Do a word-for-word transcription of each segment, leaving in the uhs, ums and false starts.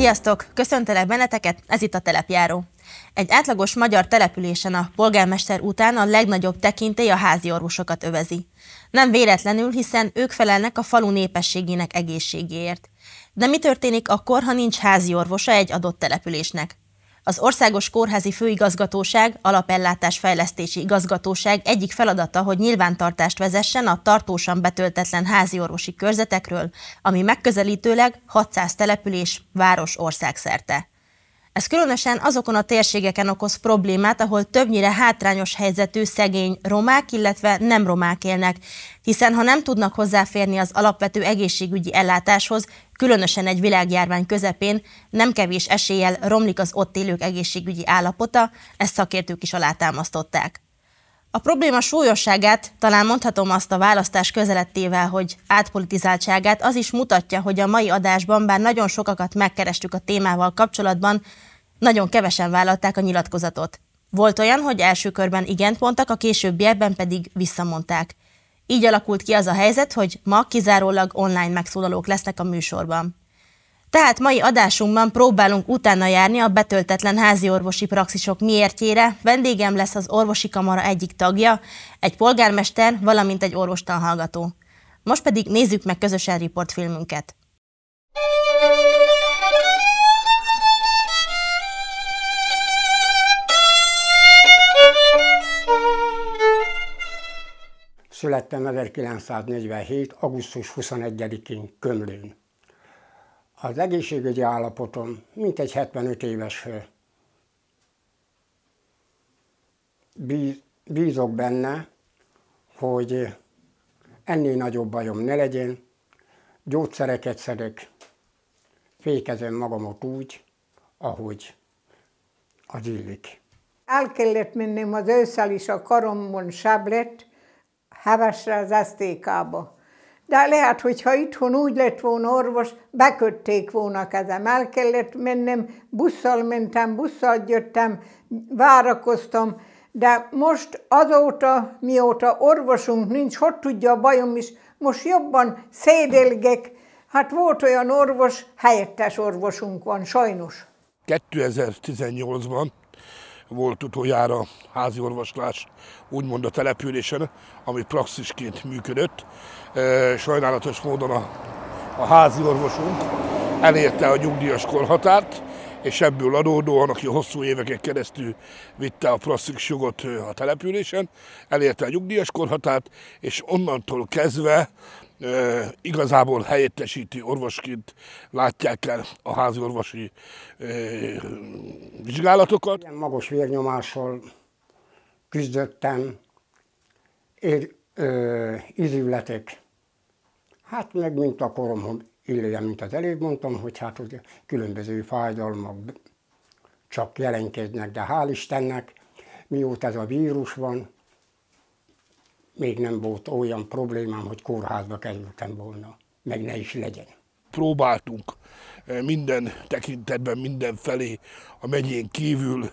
Sziasztok! Köszöntelek benneteket, ez itt a Telepjáró. Egy átlagos magyar településen a polgármester után a legnagyobb tekintély a házi orvosokat övezi. Nem véletlenül, hiszen ők felelnek a falu népességének egészségéért. De mi történik akkor, ha nincs házi orvosa egy adott településnek? Az Országos Kórházi Főigazgatóság Alapellátás Fejlesztési Igazgatóság egyik feladata, hogy nyilvántartást vezessen a tartósan betöltetlen háziorvosi körzetekről, ami megközelítőleg hatszáz település, város országszerte. Ez különösen azokon a térségeken okoz problémát, ahol többnyire hátrányos helyzetű szegény romák, illetve nem romák élnek, hiszen ha nem tudnak hozzáférni az alapvető egészségügyi ellátáshoz, különösen egy világjárvány közepén, nem kevés eséllyel romlik az ott élők egészségügyi állapota, ezt szakértők is alátámasztották. A probléma súlyosságát, talán mondhatom azt a választás közelettével, hogy átpolitizáltságát, az is mutatja, hogy a mai adásban, bár nagyon sokakat megkerestük a témával kapcsolatban, nagyon kevesen vállalták a nyilatkozatot. Volt olyan, hogy első körben igent mondtak, a későbbiekben pedig visszamondták. Így alakult ki az a helyzet, hogy ma kizárólag online megszólalók lesznek a műsorban. Tehát mai adásunkban próbálunk utána járni a betöltetlen háziorvosi praxisok miértjére. Vendégem lesz az orvosi kamara egyik tagja, egy polgármester, valamint egy orvostanhallgató. Most pedig nézzük meg közösen riportfilmünket. Születtem ezerkilencszáznegyvenhét. augusztus huszonegyedikén Kömlőn. Az egészségügyi állapotom mintegy hetvenöt éves. Bízok benne, hogy ennél nagyobb bajom ne legyen. Gyógyszereket szedek, fékezem magamat úgy, ahogy az illik. El kellett mennem az ősszel is a karomon sáv lett, Hevesre az es té ká-ba. De lehet, hogyha itthon úgy lett volna orvos, bekötték volna kezem. El kellett mennem, busszal mentem, busszal jöttem, várakoztam, de most azóta, mióta orvosunk nincs, hogy tudja a bajom is, most jobban szédelgek. Hát volt olyan orvos, helyettes orvosunk van, sajnos. kétezer-tizennyolcban volt utoljára házi orvoslás, úgymond a településen, ami praxisként működött. Sajnálatos módon a, a házi orvosunk elérte a nyugdíjas korhatárt, és ebből adódóan, aki hosszú éveken keresztül vitte a praxis jogot a településen, elérte a nyugdíjas korhatárt, és onnantól kezdve e, igazából helyettesítő orvosként látják el a házi orvosi e, vizsgálatokat. Ilyen magas vérnyomással küzdöttem, ér, ö, ízületek, hát meg mint a koromhoz illően, mint az előbb mondtam, hogy hát ugye különböző fájdalmak csak jelentkeznek, de hál' Istennek, mióta ez a vírus van, még nem volt olyan problémám, hogy kórházba kerültem volna, meg ne is legyen. Próbáltunk minden tekintetben, mindenfelé a megyén kívül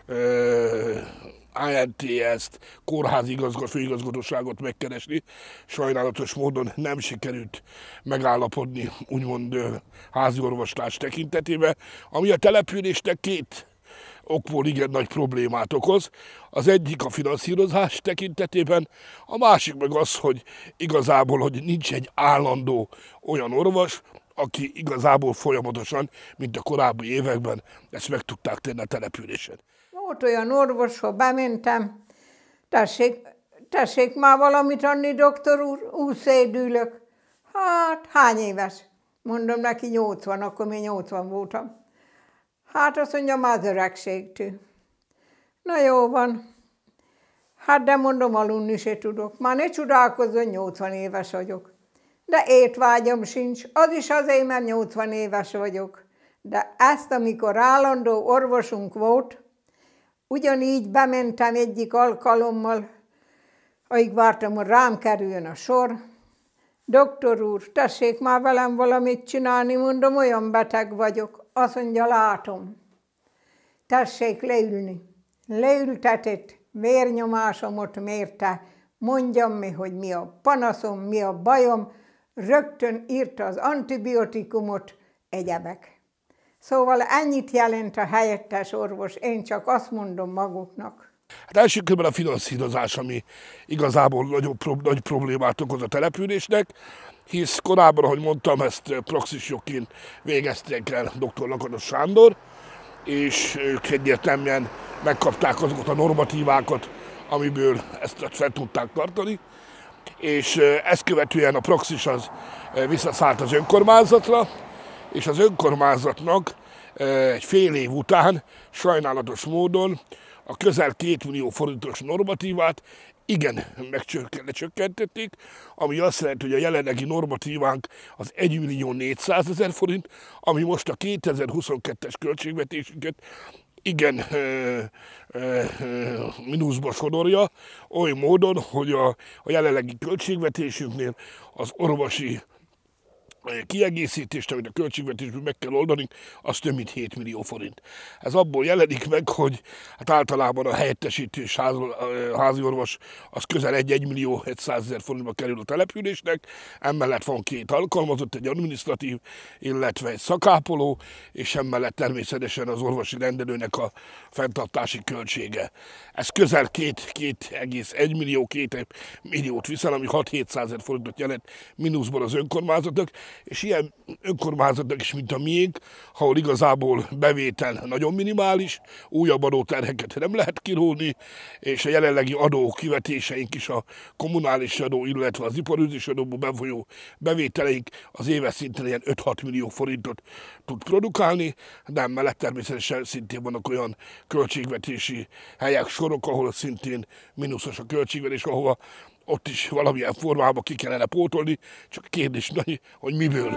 á en té es-t, kórházi igazgató, főigazgatóságot megkeresni. Sajnálatos módon nem sikerült megállapodni, úgymond házi orvoslás tekintetében, ami a településnek két okból igen nagy problémát okoz. Az egyik a finanszírozás tekintetében, a másik meg az, hogy igazából, hogy nincs egy állandó olyan orvos, aki igazából folyamatosan, mint a korábbi években, ezt meg tudták tenni a településen. Volt olyan orvos, ha bementem, tessék, tessék már valamit adni, doktor úr, úgy szédülök. Hát, hány éves? Mondom neki nyolcvan, akkor még nyolcvan voltam. Hát azt mondja, már az öregségtől. Na jó van. Hát de mondom, aludni se tudok. Már ne csodálkozzon, nyolcvan éves vagyok. De étvágyam sincs, az is azért, mert nyolcvan éves vagyok. De ezt, amikor állandó orvosunk volt, ugyanígy bementem egyik alkalommal, alig vártam, hogy rám kerüljön a sor. Doktor úr, tessék már velem valamit csinálni, mondom, olyan beteg vagyok. Azt mondja, látom. Tessék leülni. Leültetett, vérnyomásomat mérte, mondjam mi, hogy mi a panaszom, mi a bajom, rögtön írta az antibiotikumot, egyebek. Szóval ennyit jelent a helyettes orvos, én csak azt mondom maguknak. Hát első körben a finanszírozás, ami igazából nagyobb, nagy problémát okoz a településnek, hisz korábban, ahogy mondtam, ezt praxisjogként végezték el dr. Lakatos Sándor, és ők egyértelműen megkapták azokat a normatívákat, amiből ezt fel tudták tartani, és ezt követően a praxis az visszaszállt az önkormányzatra, és az önkormányzatnak egy fél év után sajnálatos módon a közel két millió forintos normatívát igen megcsökkentették, ami azt jelenti, hogy a jelenlegi normatívánk az egy millió négyszázezer forint, ami most a kétezer-huszonkettes költségvetésünket igen ö, ö, ö, mínuszba sodorja, oly módon, hogy a, a jelenlegi költségvetésünknél az orvosi kiegészítést, amit a költségvetésből meg kell oldani, az több mint hét millió forint. Ez abból jelenik meg, hogy hát általában a helyettesítős ház, házi orvos az közel egy millió százezer forintba kerül a településnek, emellett van két alkalmazott, egy adminisztratív, illetve egy szakápoló, és emellett természetesen az orvosi rendelőnek a fenntartási költsége. Ez közel két egész egy millió, két milliót viszel, ami hat-hétszázezer forintot jelent mínuszból az önkormányzatok, és ilyen önkormányzatok is, mint a miénk, ahol igazából bevétel nagyon minimális, újabb adóterheket nem lehet kirólni, és a jelenlegi adó kivetéseink is, a kommunális adó, illetve az iparűzés adóból befolyó bevételeink az éves szinten ilyen öt-hat millió forintot tud produkálni, de emellett természetesen szintén vannak olyan költségvetési helyek, sorok, ahol szintén mínuszos a költségvetés, ahova ott is valamilyen formában ki kellene pótolni, csak a kérdés, hogy miből.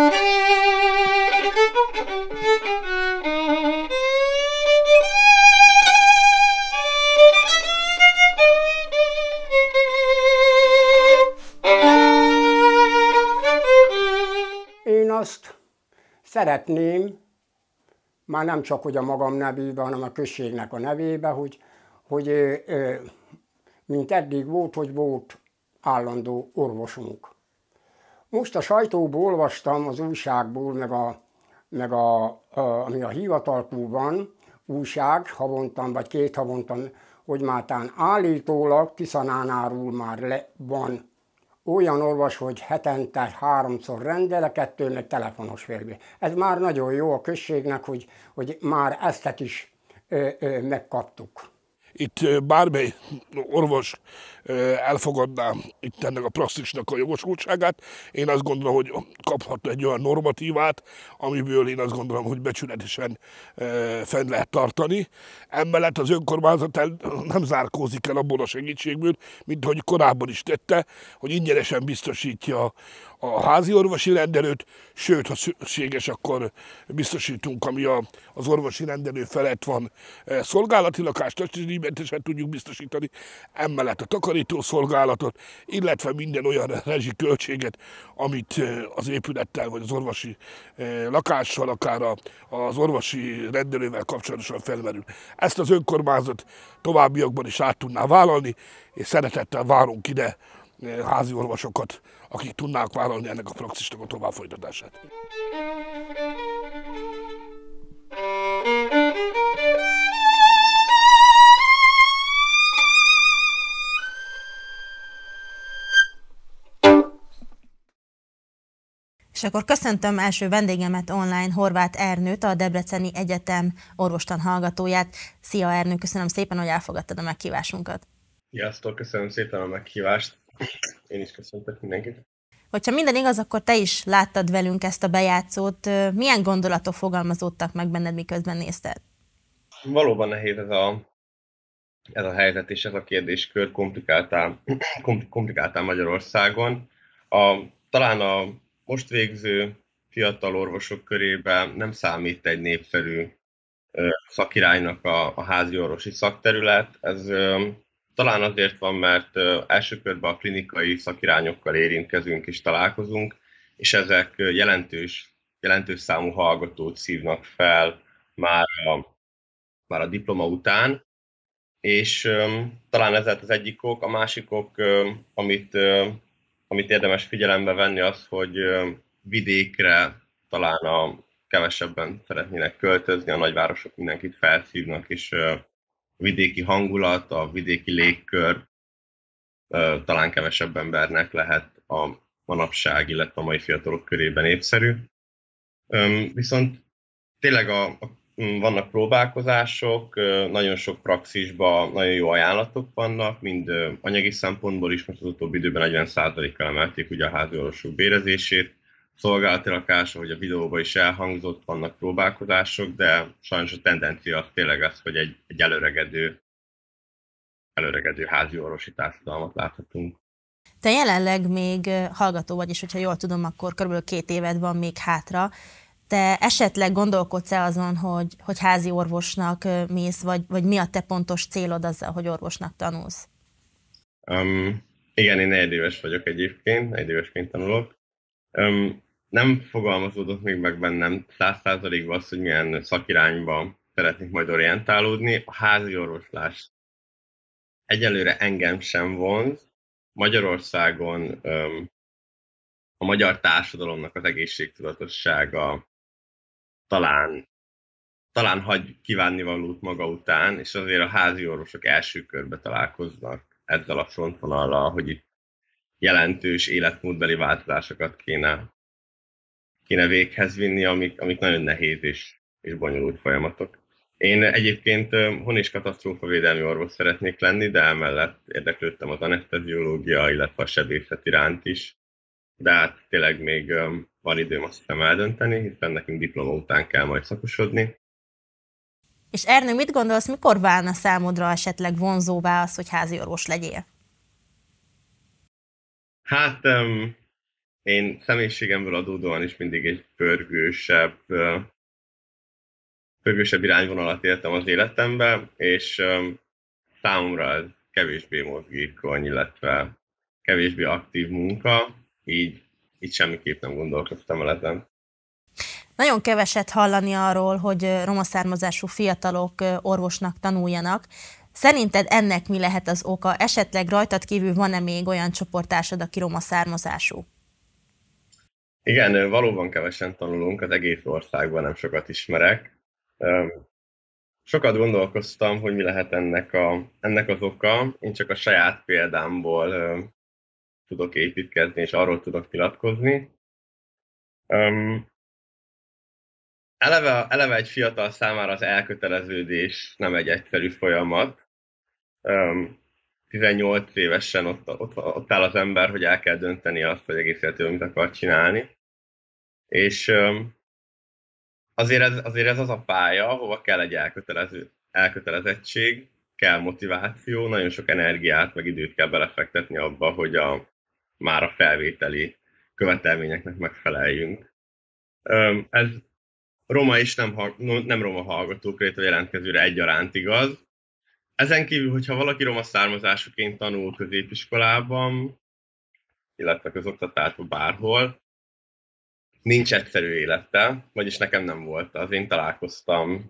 Én azt szeretném, már nem csak hogy a magam nevében, hanem a községnek a nevében, hogy, hogy mint eddig volt, hogy volt állandó orvosunk. Most a sajtóból olvastam, az újságból, meg a, meg a, a ami a hivatalból van, újság, havontan vagy két havontan, hogy mátán állítólag Tiszanánáról már le van olyan orvos, hogy hetente háromszor rendel, kettőnek telefonos férgé. Ez már nagyon jó a községnek, hogy, hogy már ezt is ö, ö, megkaptuk. Itt bármely orvos elfogadná itt ennek a praxisnak a jogosultságát. Én azt gondolom, hogy kaphat egy olyan normatívát, amiből én azt gondolom, hogy becsületesen fenn lehet tartani. Emellett az önkormányzat nem zárkózik el abból a segítségből, mint ahogy korábban is tette, hogy ingyenesen biztosítja a házi orvosi rendelőt, sőt, ha szükséges, akkor biztosítunk, ami a, az orvosi rendelő felett van, szolgálati lakást, testdíjmentesen tudjuk biztosítani, emellett a takarítószolgálatot, illetve minden olyan rezsi költséget, amit az épülettel vagy az orvosi lakással, akár az orvosi rendelővel kapcsolatosan felmerül. Ezt az önkormányzat továbbiakban is át tudná vállalni, és szeretettel várunk ide házi orvosokat, akik tudnák vállalni ennek a praxisnak a továbbfolytatását. És akkor köszöntöm első vendégemet online, Horváth Ernőt, a Debreceni Egyetem orvostan hallgatóját. Szia Ernő, köszönöm szépen, hogy elfogadtad a meghívásunkat. Sziasztok, köszönöm szépen a meghívást. Én is köszöntök mindenkit. Hogyha minden igaz, akkor te is láttad velünk ezt a bejátszót. Milyen gondolatok fogalmazódtak meg benned, miközben nézted? Valóban nehéz ez a, ez a helyzet és ez a kérdéskör komplikáltál, komplikáltál Magyarországon. A, talán a most végző fiatal orvosok körében nem számít egy népszerű ö, szakiránynak a, a házi orvosi szakterület. Ez ö, talán azért van, mert ö, első körben a klinikai szakirányokkal érintkezünk és találkozunk, és ezek jelentős, jelentős számú hallgatót szívnak fel már a, már a diploma után, és ö, talán ez az egyik ok, a másik ok, ö, amit, ö, amit érdemes figyelembe venni az, hogy ö, vidékre talán a kevesebben szeretnének költözni, a nagyvárosok mindenkit felszívnak, és a vidéki hangulat, a vidéki légkör talán kevesebb embernek lehet a manapság, illetve a mai fiatalok körében népszerű. Viszont tényleg a, a, vannak próbálkozások, nagyon sok praxisban nagyon jó ajánlatok vannak, mind anyagi szempontból is, most az utóbbi időben negyven százalékkal emelték ugye a házi orvosok bérezését, szolgálati lakás, ahogy a videóban is elhangzott, vannak próbálkozások, de sajnos a tendencia az tényleg az, hogy egy, egy előregedő, előregedő házi orvosi társadalmat láthatunk. Te jelenleg még hallgató vagy, és hogyha jól tudom, akkor körülbelül két éved van még hátra. Te esetleg gondolkodsz-e azon, hogy, hogy házi orvosnak mész, vagy, vagy mi a te pontos célod azzal, hogy orvosnak tanulsz? Um, igen, én negyedéves vagyok egyébként, negyedévesként tanulok. Um, nem fogalmazódott még meg bennem száz százalékban az, hogy milyen szakirányba szeretnék majd orientálódni. A házi orvoslás egyelőre engem sem vonz. Magyarországon um, a magyar társadalomnak az egészségtudatossága talán, talán hagy kívánnivalót maga után, és azért a házi orvosok első körbe találkoznak ezzel a frontvonallal, hogy itt jelentős életmódbeli változásokat kéne, kéne véghez vinni, amik, amik nagyon nehéz és, és bonyolult folyamatok. Én egyébként hon- és katasztrófavédelmi orvos szeretnék lenni, de emellett érdeklődtem az aneszteziológia, illetve a sebészet iránt is. De hát tényleg még van időm azt hiszem eldönteni, hiszen nekünk diploma után kell majd szakosodni. És Ernő, mit gondolsz, mikor válna számodra esetleg vonzóvá az, hogy házi orvos legyél? Hát um, én személyiségemből adódóan is mindig egy pörgősebb, uh, pörgősebb irányvonalat éltem az életembe, és um, számomra ez kevésbé mozgékony, illetve kevésbé aktív munka, így, így semmiképp nem gondolkoztam el ezen. Nagyon keveset hallani arról, hogy roma származású fiatalok orvosnak tanuljanak. Szerinted ennek mi lehet az oka? Esetleg rajtad kívül van-e még olyan csoporttársad, aki roma származású? Igen, valóban kevesen tanulunk, az egész országban nem sokat ismerek. Sokat gondolkoztam, hogy mi lehet ennek, a, ennek az oka. Én csak a saját példámból tudok építkezni, és arról tudok nyilatkozni. Um, eleve, eleve egy fiatal számára az elköteleződés nem egy egyszerű folyamat. Um, tizennyolc évesen ott, ott, ott áll az ember, hogy el kell dönteni azt, hogy egész életében mit akar csinálni. És um, azért, ez, azért ez az a pálya, hova kell egy elkötelező, elkötelezettség, kell motiváció, nagyon sok energiát, meg időt kell belefektetni abba, hogy a, már a felvételi követelményeknek megfeleljünk. Ez roma és nem, nem roma hallgatókra, illetve jelentkezőre egyaránt igaz. Ezen kívül, hogyha valaki roma származásúként tanul középiskolában, illetve közoktatásban bárhol, nincs egyszerű élete, vagyis nekem nem volt az. Én találkoztam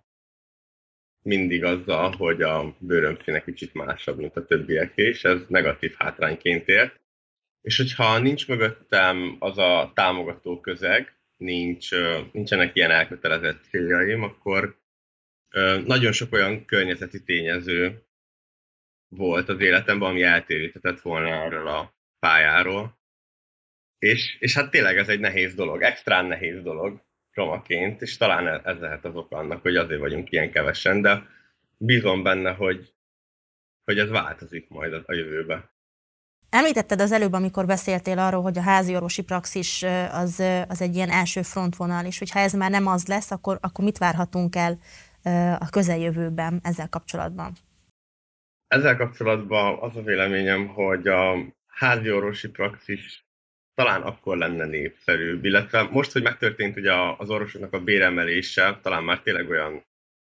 mindig azzal, hogy a bőröm színe kicsit másabb, mint a többieké, és ez negatív hátrányként ért. És hogyha nincs mögöttem az a támogató közeg, nincs, nincsenek ilyen elkötelezett céljaim, akkor nagyon sok olyan környezeti tényező volt az életemben, ami eltérítetett volna erről a pályáról. És, és hát tényleg ez egy nehéz dolog, extrán nehéz dolog romaként, és talán ez lehet az oka annak, hogy azért vagyunk ilyen kevesen, de bízom benne, hogy, hogy ez változik majd a jövőben. Említetted az előbb, amikor beszéltél arról, hogy a házi orvosi praxis az, az egy ilyen első frontvonal, és hogyha ez már nem az lesz, akkor, akkor mit várhatunk el a közeljövőben ezzel kapcsolatban? Ezzel kapcsolatban az a véleményem, hogy a házi orvosi praxis talán akkor lenne népszerűbb, illetve most, hogy megtörtént ugye az orvosoknak a béremelése, talán már tényleg olyan,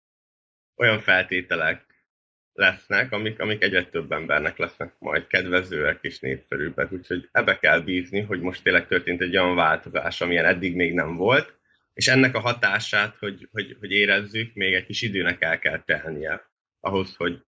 olyan feltételek lesznek, amik, amik egyre több embernek lesznek majd kedvezőek és népszerűbbek. Úgyhogy ebbe kell bízni, hogy most tényleg történt egy olyan változás, amilyen eddig még nem volt, és ennek a hatását, hogy, hogy, hogy érezzük, még egy kis időnek el kell telnie ahhoz, hogy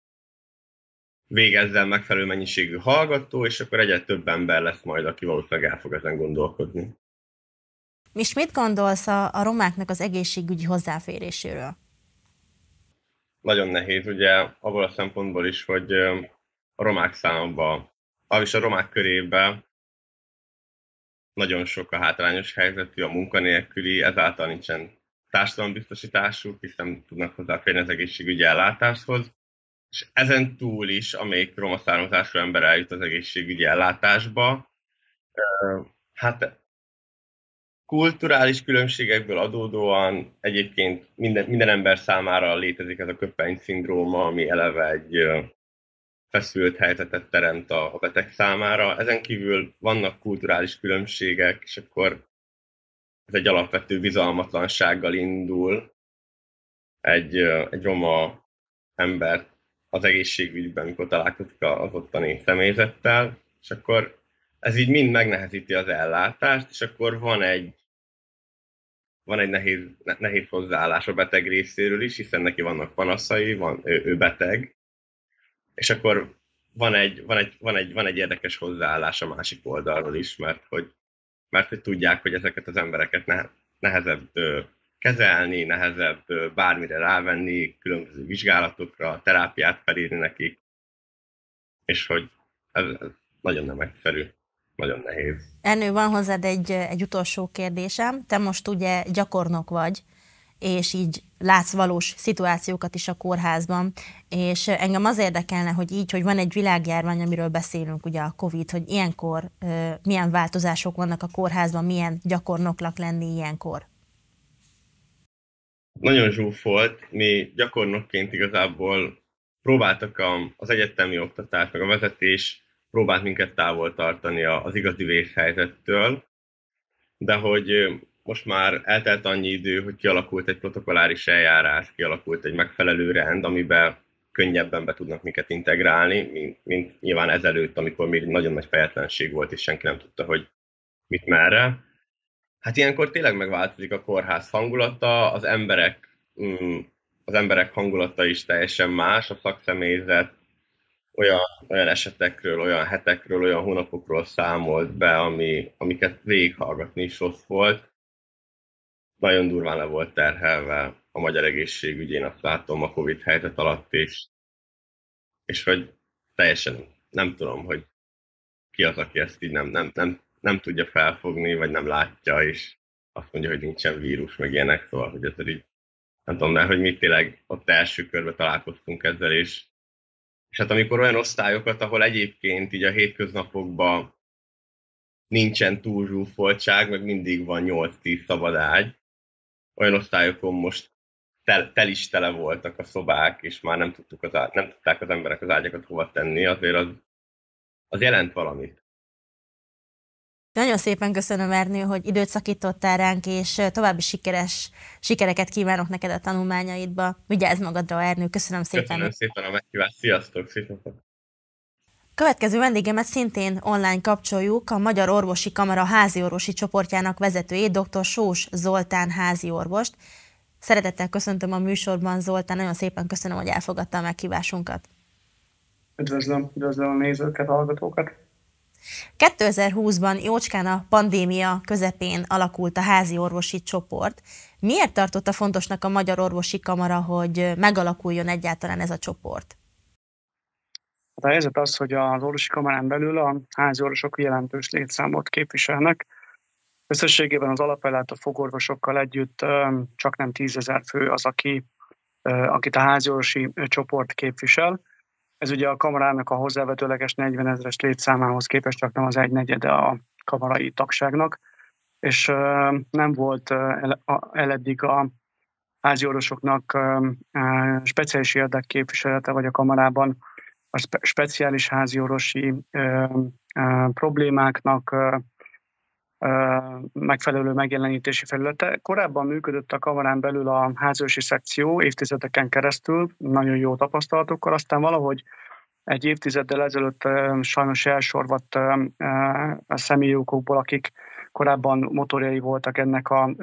végezzen megfelelő mennyiségű hallgató, és akkor egyre több ember lesz majd, aki valószínűleg el fog ezen gondolkodni. És mit gondolsz a, a romáknak az egészségügyi hozzáféréséről? Nagyon nehéz, ugye, abból a szempontból is, hogy a romák számában, és a romák körében nagyon sok a hátrányos helyzetű, a munkanélküli, ezáltal nincsen társadalombiztosításuk, hiszen nem tudnak hozzáférni az egészségügyi ellátáshoz. És ezen túl is, amelyik roma származású ember eljut az egészségügyi ellátásba, hát kulturális különbségekből adódóan egyébként minden, minden ember számára létezik ez a köppeny-szindróma, ami eleve egy feszült helyzetet teremt a beteg számára. Ezen kívül vannak kulturális különbségek, és akkor ez egy alapvető bizalmatlansággal indul egy, egy roma ember az egészségügyben, amikor találkozik az ottani személyzettel, és akkor ez így mind megnehezíti az ellátást, és akkor van egy, van egy nehéz, nehéz hozzáállás a beteg részéről is, hiszen neki vannak panaszai, van, ő, ő beteg, és akkor van egy, van, egy, van, egy, van egy érdekes hozzáállás a másik oldalról is, mert hogy, mert hogy tudják, hogy ezeket az embereket ne, nehezebb kezelni, nehezebb bármire rávenni, különböző vizsgálatokra, terápiát felírni nekik, és hogy ez, ez nagyon nem egyszerű, nagyon nehéz. Ernő, van hozzád egy, egy utolsó kérdésem. Te most ugye gyakornok vagy, és így látsz valós szituációkat is a kórházban, és engem az érdekelne, hogy így, hogy van egy világjárvány, amiről beszélünk, ugye a Covid, hogy ilyenkor uh, milyen változások vannak a kórházban, milyen gyakornoknak lenni ilyenkor? Nagyon zsúfolt. Mi gyakornokként igazából próbáltak a, az egyetemi oktatás, meg a vezetés próbált minket távol tartani az igazi vészhelyzettől, de hogy most már eltelt annyi idő, hogy kialakult egy protokolláris eljárás, kialakult egy megfelelő rend, amiben könnyebben be tudnak minket integrálni, mint, mint nyilván ezelőtt, amikor még nagyon nagy fejetlenség volt, és senki nem tudta, hogy mit merre. Hát ilyenkor tényleg megváltozik a kórház hangulata, az emberek, az emberek hangulata is teljesen más, a szakszemélyzet olyan, olyan esetekről, olyan hetekről, olyan hónapokról számolt be, ami, amiket végighallgatni is rossz volt. Nagyon durván le volt terhelve a magyar egészségügy, én azt látom a Covid helyzet alatt is. És hogy teljesen nem tudom, hogy ki az, aki ezt így nem, nem, nem, nem tudja felfogni, vagy nem látja, és azt mondja, hogy nincsen vírus, meg ilyenek, szóval, hogy ez így, nem tudom, mert hogy mi tényleg ott első körben találkoztunk ezzel, és, és hát amikor olyan osztályokat, ahol egyébként így a hétköznapokban nincsen túl zsúfoltság, meg mindig van nyolc-tíz szabad ágy, olyan osztályokon most tel, tel is tele voltak a szobák, és már nem, tudtuk az ágy, nem tudták az emberek az ágyakat hova tenni, azért az, az jelent valamit. Nagyon szépen köszönöm, Ernő, hogy időt szakítottál ránk, és további sikeres sikereket kívánok neked a tanulmányaidba. Vigyázz magadra, Ernő, köszönöm szépen. Köszönöm szépen a meghívást, sziasztok, sziasztok. Következő vendégemet szintén online kapcsoljuk, a Magyar Orvosi Kamara háziorvosi csoportjának vezetőjét, dr. Sós Zoltán háziorvost. Szeretettel köszöntöm a műsorban, Zoltán, nagyon szépen köszönöm, hogy elfogadta a meghívásunkat. Üdvözlöm, üdvözlöm a nézőket, a hallgatókat. kétezer-húszban jócskán a pandémia közepén alakult a háziorvosi csoport. Miért tartotta fontosnak a Magyar Orvosi Kamara, hogy megalakuljon egyáltalán ez a csoport? A helyzet az, hogy az orvosi kamarán belül a háziorvosok jelentős létszámot képviselnek. Összességében az alapellátó fogorvosokkal együtt csak nem tízezer fő az, aki, akit a háziorvosi csoport képvisel. Ez ugye a kamarának a hozzávetőleges negyvenezres létszámához képest csak nem az egynegyede a kamarai tagságnak, és nem volt eleddig a háziorvosoknak speciális érdekképviselete, vagy a kamarában a spe- speciális háziorvosi ö, ö, problémáknak ö, ö, megfelelő megjelenítési felülete. Korábban működött a kamarán belül a háziorvosi szekció évtizedeken keresztül, nagyon jó tapasztalatokkal, aztán valahogy egy évtizeddel ezelőtt ö, sajnos elsorvadt ö, ö, a személyi okokból, akik korábban motorjai voltak ennek az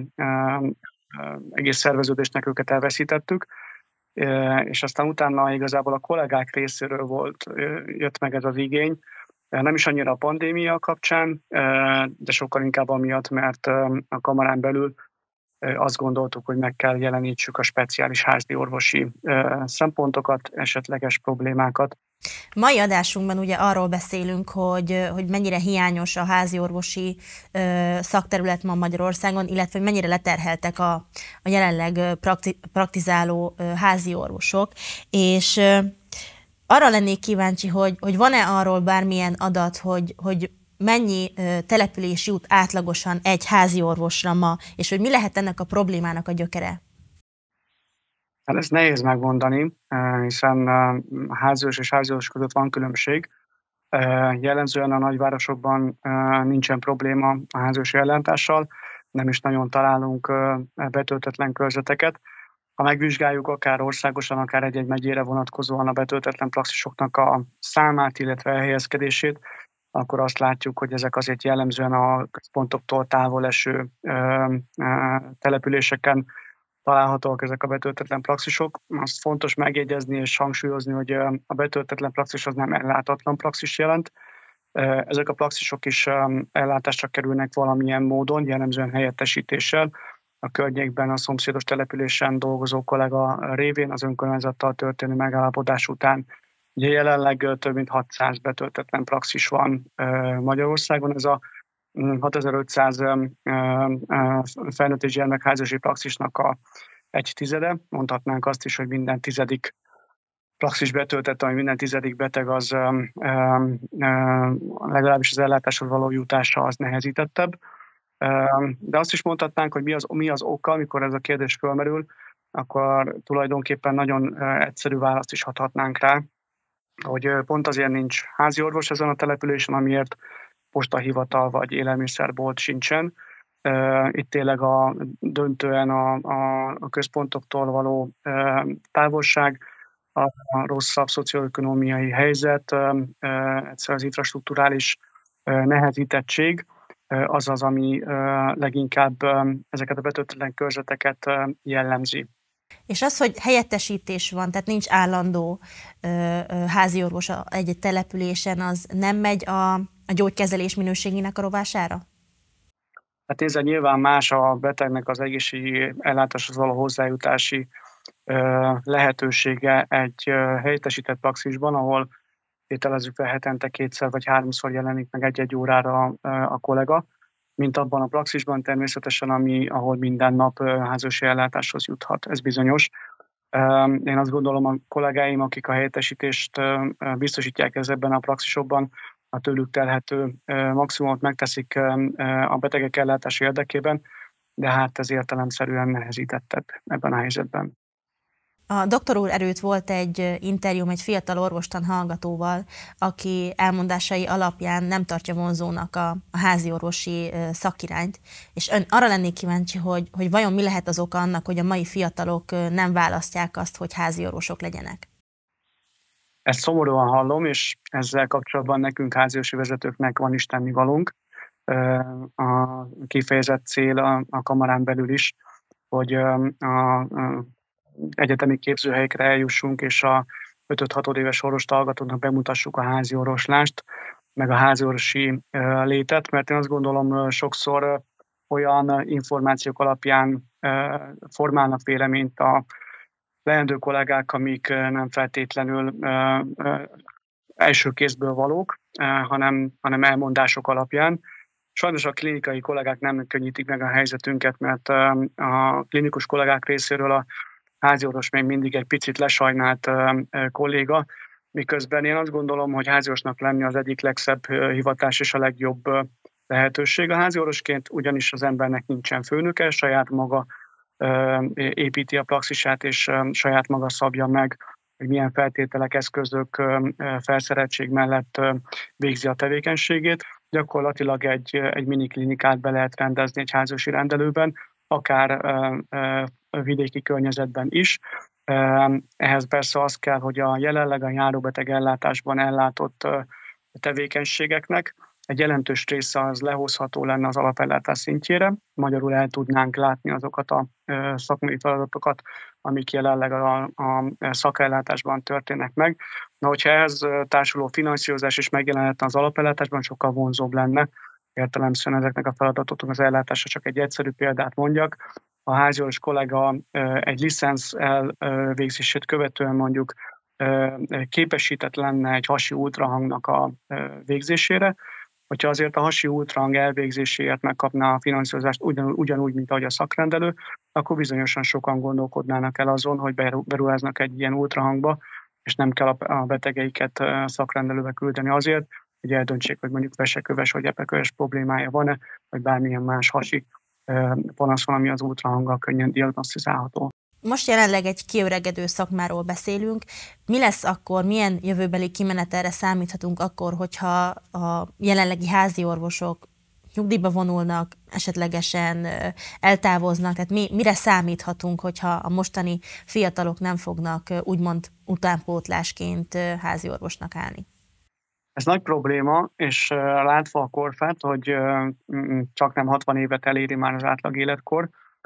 egész szerveződésnek, őket elveszítettük. És aztán utána igazából a kollégák részéről volt, jött meg ez az igény, Nem is annyira a pandémia kapcsán, de sokkal inkább amiatt, mert a kamarán belül azt gondoltuk, hogy meg kell jelenítsük a speciális házi orvosi szempontokat, esetleges problémákat. Mai adásunkban ugye arról beszélünk, hogy, hogy mennyire hiányos a házi orvosi ö, szakterület ma Magyarországon, illetve hogy mennyire leterheltek a, a jelenleg prakti, praktizáló ö, házi orvosok, és ö, arra lennék kíváncsi, hogy, hogy van-e arról bármilyen adat, hogy, hogy mennyi ö, település jut átlagosan egy házi orvosra ma, és hogy mi lehet ennek a problémának a gyökere? Hát ez nehéz megmondani, hiszen háziorvos és háziorvos között van különbség. Jellemzően a nagyvárosokban nincsen probléma a háziorvosi ellátással, nem is nagyon találunk betöltetlen körzeteket. Ha megvizsgáljuk akár országosan, akár egy-egy megyére vonatkozóan a betöltetlen praxisoknak a számát, illetve elhelyezkedését, akkor azt látjuk, hogy ezek azért jellemzően a központoktól távol eső településeken találhatóak ezek a betöltetlen praxisok. Azt fontos megjegyezni és hangsúlyozni, hogy a betöltetlen praxis az nem ellátatlan praxis jelent. Ezek a praxisok is ellátásra kerülnek valamilyen módon, jellemzően helyettesítéssel. A környékben a szomszédos településen dolgozó kollega révén az önkormányzattal történő megállapodás után. Ugye jelenleg több mint hatszáz betöltetlen praxis van Magyarországon. Ez a hatezer-ötszáz felnőtt és gyermekháziorvosi praxisnak a egy tizede. Mondhatnánk azt is, hogy minden tizedik praxis betöltett, ami minden tizedik beteg, az um, um, legalábbis az ellátáshoz való jutása az nehezítettebb. Um, de azt is mondhatnánk, hogy mi az, mi az oka, amikor ez a kérdés fölmerül, akkor tulajdonképpen nagyon uh, egyszerű választ is adhatnánk rá, hogy uh, pont azért nincs házi orvos ezen a településen, amiért postahivatal vagy élelmiszerbolt sincsen. Itt tényleg a, döntően a, a, a központoktól való távolság, a rosszabb szocioökonómiai helyzet, egyszer az infrastrukturális nehezítettség, az az, ami leginkább ezeket a betöltetlen körzeteket jellemzi. És az, hogy helyettesítés van, tehát nincs állandó ö, ö, házi orvos egy településen, az nem megy a, a gyógykezelés minőségének a rovására? Hát nézd, nyilván más a betegnek az egészségügyi ellátáshoz való hozzájutási ö, lehetősége egy ö, helyettesített praxisban, ahol tételezzük fel hetente kétszer vagy háromszor jelenik meg egy-egy órára ö, a kollega, mint abban a praxisban természetesen, ami, ahol minden nap háziorvosi ellátáshoz juthat. Ez bizonyos. Én azt gondolom, a kollégáim, akik a helyettesítést biztosítják ebben a praxisokban, a tőlük telhető maximumot megteszik a betegek ellátása érdekében, de hát ez értelemszerűen nehezítettebb ebben a helyzetben. A doktor úr előtt volt egy interjúm egy fiatal orvostan hallgatóval, aki elmondásai alapján nem tartja vonzónak a, a házi orvosi szakirányt, és ön arra lennék kíváncsi, hogy, hogy vajon mi lehet az oka annak, hogy a mai fiatalok nem választják azt, hogy házi orvosok legyenek? Ezt szomorúan hallom, és ezzel kapcsolatban nekünk háziorvosi vezetőknek van is tennivalónk. A kifejezett cél a, a kamarán belül is, hogy a, a egyetemi képzőhelyekre eljussunk, és a öt-hat éves orvost hallgatóknak bemutassuk a házi orvoslást, meg a házi orvosi létet, mert én azt gondolom, sokszor olyan információk alapján formálnak véleményt a leendő kollégák, amik nem feltétlenül első kézből valók, hanem, hanem elmondások alapján. Sajnos a klinikai kollégák nem könnyítik meg a helyzetünket, mert a klinikus kollégák részéről a háziorvos még mindig egy picit lesajnált kolléga, miközben én azt gondolom, hogy háziorvosnak lenni az egyik legszebb hivatás és a legjobb lehetőség. A háziorvosként ugyanis az embernek nincsen főnöke, saját maga építi a praxisát, és saját maga szabja meg, hogy milyen feltételek, eszközök, felszereltség mellett végzi a tevékenységét. Gyakorlatilag egy, egy miniklinikát be lehet rendezni egy háziorvosi rendelőben, akár vidéki környezetben is. Ehhez persze az kell, hogy a jelenleg a járóbeteg ellátásban ellátott tevékenységeknek egy jelentős része az lehozható lenne az alapellátás szintjére, magyarul el tudnánk látni azokat a szakmai feladatokat, amik jelenleg a, a szakellátásban történnek meg. Na, hogyha ehhez társuló finanszírozás is megjelenhetne az alapellátásban, sokkal vonzóbb lenne. Értelemszerűen ezeknek a feladatoknak az ellátása, csak egy egyszerű példát mondjak. A háziorvos kollega egy licensz elvégzését követően mondjuk képesített lenne egy hasi ultrahangnak a végzésére, hogyha azért a hasi ultrahang elvégzéséért megkapná a finanszírozást ugyanúgy, ugyanúgy, mint ahogy a szakrendelő, akkor bizonyosan sokan gondolkodnának el azon, hogy beruháznak egy ilyen ultrahangba, és nem kell a betegeiket szakrendelőbe küldeni azért, hogy eldöntsék, hogy mondjuk veseköves vagy epeköves problémája van-e, vagy bármilyen más hasi panasz van, ami az ultrahanggal könnyen diagnosztizálható. Most jelenleg egy kiöregedő szakmáról beszélünk. Mi lesz akkor, milyen jövőbeli kimenetelre számíthatunk akkor, hogyha a jelenlegi házi orvosok nyugdíjba vonulnak, esetlegesen eltávoznak, tehát mi, mire számíthatunk, hogyha a mostani fiatalok nem fognak úgymond utánpótlásként házi orvosnak állni? Ez nagy probléma, és látva a korfát, hogy csak nem hatvan évet eléri már az átlag életkor,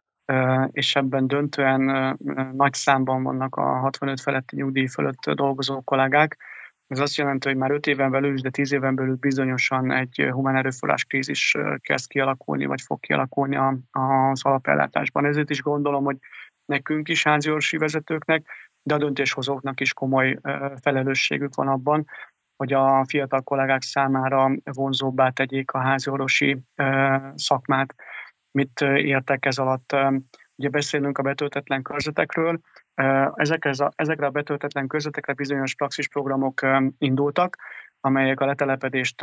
és ebben döntően nagy számban vannak a hatvanöt feletti nyugdíj fölött dolgozó kollégák. Ez azt jelenti, hogy már öt éven belül, de tíz éven belül bizonyosan egy humán erőforrás krízis kezd kialakulni, vagy fog kialakulni az alapellátásban. Ezért is gondolom, hogy nekünk is, háziorvosi vezetőknek, de a döntéshozóknak is komoly felelősségük van abban, hogy a fiatal kollégák számára vonzóbbá tegyék a háziorvosi szakmát. Mit értek ez alatt? Ugye beszélünk a betöltetlen körzetekről. Ezekre, ezekre a betöltetlen körzetekre bizonyos praxisprogramok indultak, amelyek a letelepedést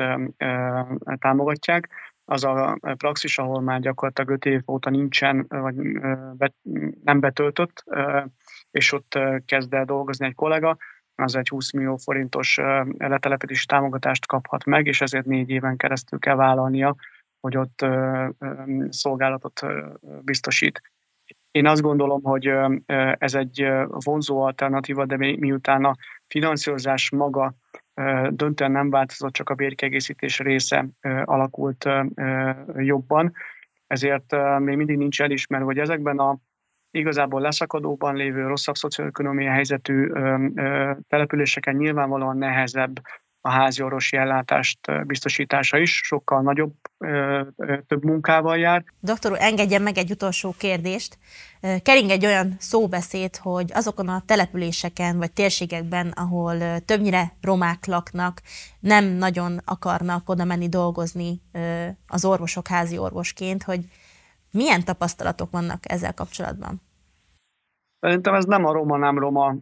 támogatják. Az a praxis, ahol már gyakorlatilag öt év óta nincsen, vagy nem betöltött, és ott kezd el dolgozni egy kollega, az egy húsz millió forintos letelepedési támogatást kaphat meg, és ezért négy éven keresztül kell vállalnia, hogy ott szolgálatot biztosít. Én azt gondolom, hogy ez egy vonzó alternatíva, de miután a finanszírozás maga döntően nem változott, csak a bérkiegészítés része alakult jobban, ezért még mindig nincs elismerve, hogy ezekben a igazából leszakadóban lévő, rosszabb szocioökonómiai helyzetű településeken nyilvánvalóan nehezebb a háziorvosi ellátást biztosítása is, sokkal nagyobb, több munkával jár. Doktor úr, engedjen meg egy utolsó kérdést. Kering egy olyan szóbeszéd, hogy azokon a településeken vagy térségekben, ahol többnyire romák laknak, nem nagyon akarnak oda menni dolgozni az orvosok házi orvosként, hogy milyen tapasztalatok vannak ezzel kapcsolatban? Szerintem ez nem a roma, nem roma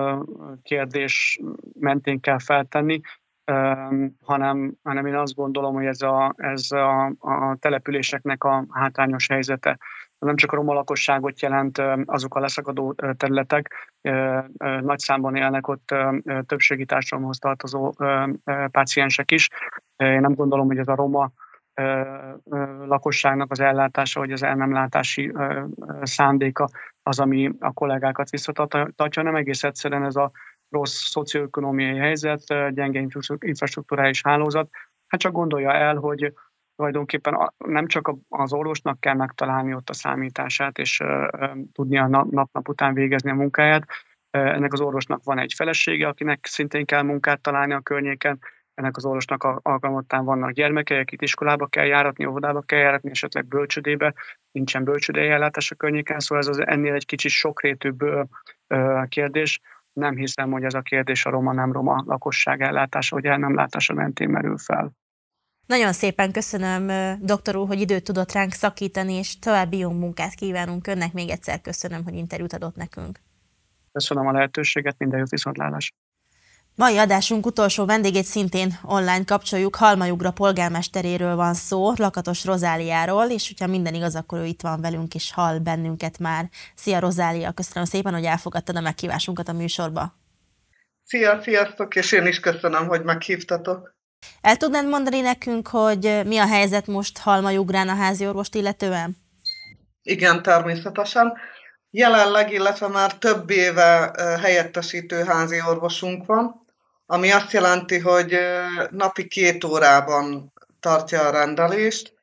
kérdés mentén kell feltenni, hanem, hanem én azt gondolom, hogy ez a, ez a, a településeknek a hátrányos helyzete. Nem csak a roma lakosságot jelent, azok a leszakadó területek, nagy számban élnek ott többségi társadalomhoz tartozó páciensek is. Én nem gondolom, hogy ez a roma lakosságnak az ellátása, vagy az el nem látási szándéka az, ami a kollégákat visszatartja, nem egész egyszerűen ez a rossz szocioökonómiai helyzet, gyenge infrastruktúrális hálózat. Hát csak gondolja el, hogy tulajdonképpen nem csak az orvosnak kell megtalálni ott a számítását, és tudnia nap-nap után végezni a munkáját. Ennek az orvosnak van egy felesége, akinek szintén kell munkát találni a környéken. Ennek az orvosnak alkalmattán vannak gyermekei, akik iskolába kell járatni, óvodába kell járatni, esetleg bölcsődébe, nincsen bölcsődei ellátás a környéken, szóval ez az ennél egy kicsit sokrétűbb kérdés. Nem hiszem, hogy ez a kérdés a roma-nem roma lakosság ellátása, vagy el nem látása mentén merül fel. Nagyon szépen köszönöm, doktor úr, hogy időt tudott ránk szakítani, és további jó munkát kívánunk önnek. Még egyszer köszönöm, hogy interjút adott nekünk. Köszönöm a lehetőséget, minden jó viszontlátásra. Mai adásunk utolsó vendégét szintén online kapcsoljuk, Halmai-Ugra polgármesteréről van szó, Lakatos Rozáliáról, és hogyha minden igaz, akkor ő itt van velünk, és hall bennünket már. Szia Rozália, köszönöm szépen, hogy elfogadtad a meghívásunkat a műsorba. Szia, sziasztok, és én is köszönöm, hogy meghívtatok. El tudnád mondani nekünk, hogy mi a helyzet most Halmai-Ugrán a házi orvost illetően? Igen, természetesen. Jelenleg, illetve már több éve helyettesítő házi orvosunk van, ami azt jelenti, hogy napi két órában tartja a rendelést.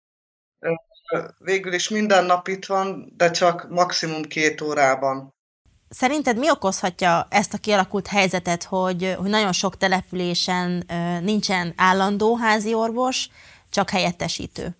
Végül is minden nap itt van, de csak maximum két órában. Szerinted mi okozhatja ezt a kialakult helyzetet, hogy, hogy nagyon sok településen nincsen állandó házi orvos, csak helyettesítő?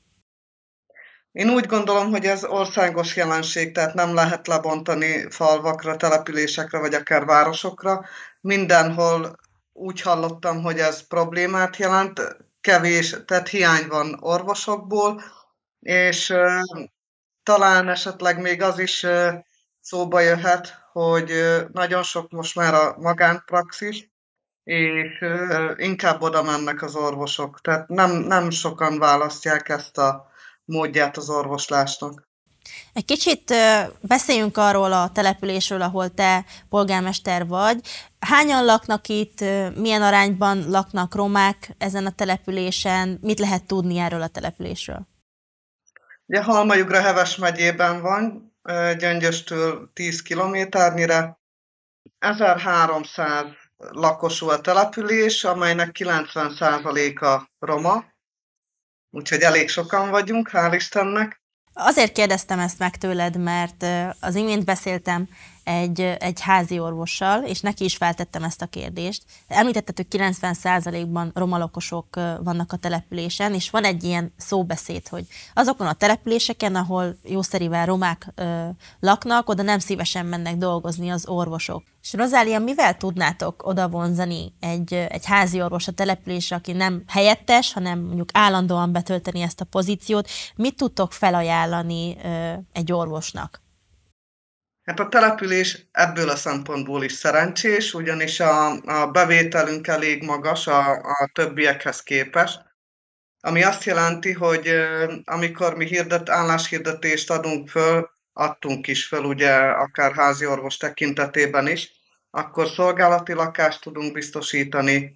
Én úgy gondolom, hogy ez országos jelenség, tehát nem lehet lebontani falvakra, településekre, vagy akár városokra. Mindenhol úgy hallottam, hogy ez problémát jelent, kevés, tehát hiány van orvosokból, és uh, talán esetleg még az is uh, szóba jöhet, hogy uh, nagyon sok most már a magánpraxis, és uh, inkább oda mennek az orvosok. Tehát nem, nem sokan választják ezt a módját az orvoslásnak. Egy kicsit beszéljünk arról a településről, ahol te polgármester vagy. Hányan laknak itt, milyen arányban laknak romák ezen a településen, mit lehet tudni erről a településről? Ugye Halmajugra Heves megyében van, Gyöngyöstől tíz kilométernyire. ezerháromszáz lakosú a település, amelynek kilencven százaléka roma, úgyhogy elég sokan vagyunk, hál' Istennek. Azért kérdeztem ezt meg tőled, mert az imént beszéltem egy, egy házi orvossal, és neki is feltettem ezt a kérdést. Említetted, hogy kilencven százalékban roma lakosok vannak a településen, és van egy ilyen szóbeszéd, hogy azokon a településeken, ahol jószerivel romák ö, laknak, oda nem szívesen mennek dolgozni az orvosok. És Rozália, mivel tudnátok oda vonzani egy, egy házi orvos a településre, aki nem helyettes, hanem mondjuk állandóan betölteni ezt a pozíciót? Mit tudtok felajánlani ö, egy orvosnak? Hát a település ebből a szempontból is szerencsés, ugyanis a, a bevételünk elég magas a, a többiekhez képest, ami azt jelenti, hogy amikor mi hirdet, álláshirdetést adunk föl, adtunk is föl, ugye akár házi orvos tekintetében is, akkor szolgálati lakást tudunk biztosítani,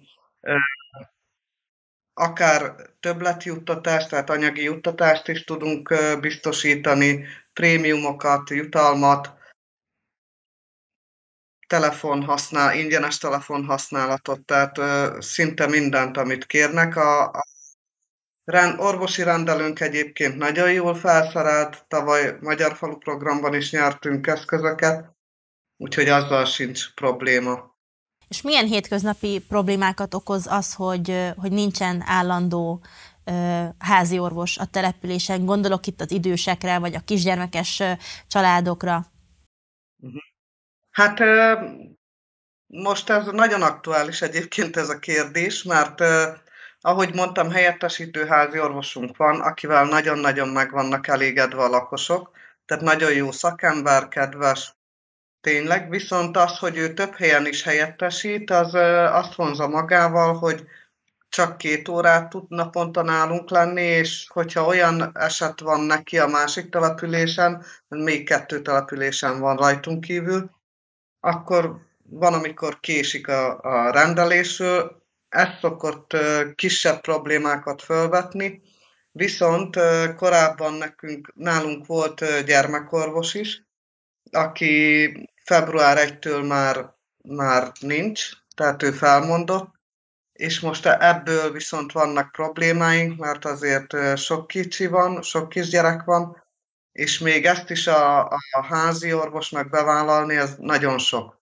akár többletjuttatást, tehát anyagi juttatást is tudunk biztosítani, prémiumokat, jutalmat, telefonhasznál, ingyenes telefonhasználatot, tehát ö, szinte mindent, amit kérnek. A, a rend, orvosi rendelőnk egyébként nagyon jól felszerelt, tavaly Magyar Falu programban is nyertünk eszközöket, úgyhogy azzal sincs probléma. És milyen hétköznapi problémákat okoz az, hogy, hogy nincsen állandó ö, házi orvos a településen? Gondolok itt az idősekre, vagy a kisgyermekes családokra. Uh-huh. Hát most ez nagyon aktuális egyébként ez a kérdés, mert ahogy mondtam, helyettesítő házi orvosunk van, akivel nagyon-nagyon meg vannak elégedve a lakosok, tehát nagyon jó szakember, kedves, tényleg, viszont az, hogy ő több helyen is helyettesít, az azt vonza magával, hogy csak két órát tud naponta nálunk lenni, és hogyha olyan eset van neki a másik településen, még kettő településen van rajtunk kívül, akkor van, amikor késik a, a rendelésről, ez szokott uh, kisebb problémákat felvetni, viszont uh, korábban nekünk, nálunk volt uh, gyermekorvos is, aki február elsejétől már, már nincs, tehát ő felmondott, és most ebből viszont vannak problémáink, mert azért uh, sok kicsi van, sok kisgyerek van, és még ezt is a, a házi orvosnak bevállalni, ez nagyon sok.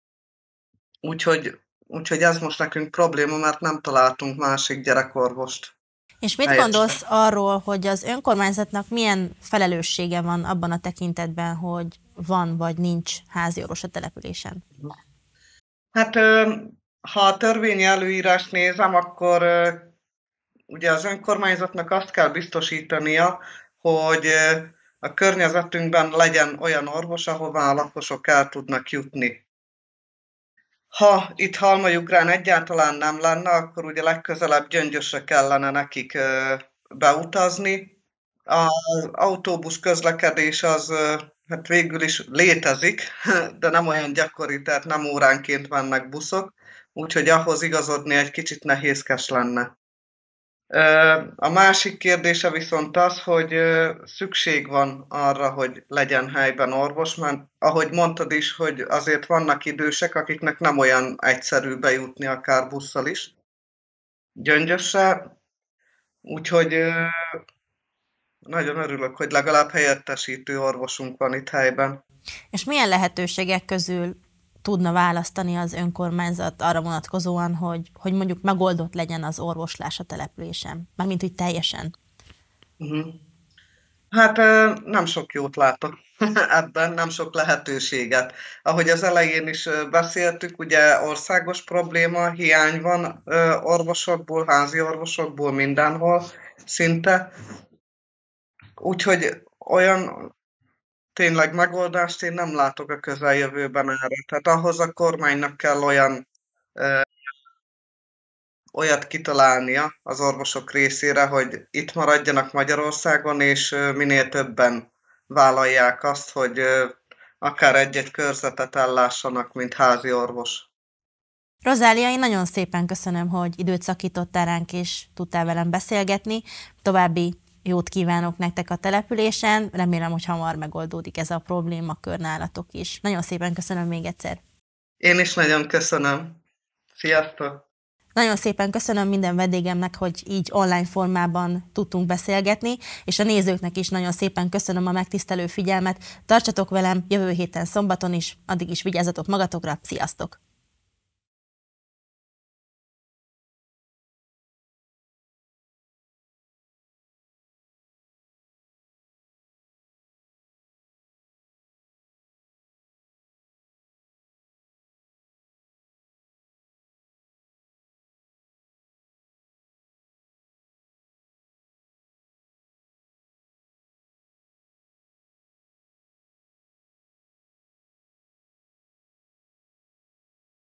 Úgyhogy, úgyhogy ez most nekünk probléma, mert nem találtunk másik gyerekorvost. És mit helyesen gondolsz arról, hogy az önkormányzatnak milyen felelőssége van abban a tekintetben, hogy van vagy nincs házi orvos a településen? Hát, ha a törvényi előírást nézem, akkor ugye az önkormányzatnak azt kell biztosítania, hogy a környezetünkben legyen olyan orvos, ahová a lakosok el tudnak jutni. Ha itt Halmajugrán egyáltalán nem lenne, akkor ugye legközelebb Gyöngyösre kellene nekik beutazni. Az autóbusz közlekedés az hát végül is létezik, de nem olyan gyakori, tehát nem óránként mennek buszok, úgyhogy ahhoz igazodni egy kicsit nehézkes lenne. A másik kérdése viszont az, hogy szükség van arra, hogy legyen helyben orvos, mert ahogy mondtad is, hogy azért vannak idősek, akiknek nem olyan egyszerű bejutni akár busszal is Gyöngyösre. Úgyhogy nagyon örülök, hogy legalább helyettesítő orvosunk van itt helyben. És milyen lehetőségek közül tudna választani az önkormányzat arra vonatkozóan, hogy, hogy mondjuk megoldott legyen az orvoslás a településen? Mármint, hogy teljesen. Uh-huh. Hát nem sok jót látok ebben, nem sok lehetőséget. Ahogy az elején is beszéltük, ugye országos probléma, hiány van orvosokból, házi orvosokból mindenhol szinte. Úgyhogy olyan tényleg megoldást én nem látok a közeljövőben erre. Tehát ahhoz a kormánynak kell olyan ö, olyat kitalálnia az orvosok részére, hogy itt maradjanak Magyarországon, és ö, minél többen vállalják azt, hogy ö, akár egy-egy körzetet ellássanak, mint házi orvos. Rozália, én nagyon szépen köszönöm, hogy időt szakítottál ránk, és tudtál velem beszélgetni. További jót kívánok nektek a településen, remélem, hogy hamar megoldódik ez a problémakör nálatok is. Nagyon szépen köszönöm még egyszer. Én is nagyon köszönöm. Sziasztok! Nagyon szépen köszönöm minden vendégemnek, hogy így online formában tudtunk beszélgetni, és a nézőknek is nagyon szépen köszönöm a megtisztelő figyelmet. Tartsatok velem jövő héten szombaton is, addig is vigyázzatok magatokra, sziasztok!